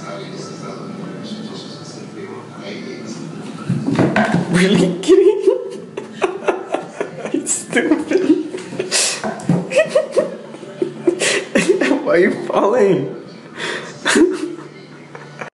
Really kidding? It's stupid. Why are you falling?